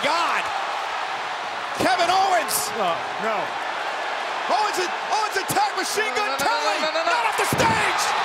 God. Kevin Owens. No. Owens attack, machine gun Kelly. Not off the stage.